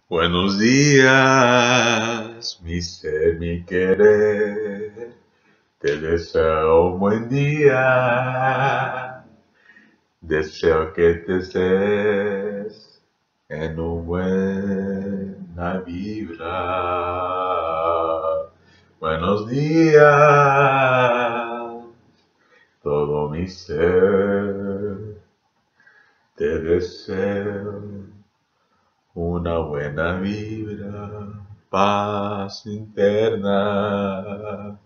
Buenos días, mi ser, mi querer. Te deseo un buen día. Deseo que te estés en un buena vibra. Buenos días, todo mi ser. Te deseo una buena vibra, paz interna,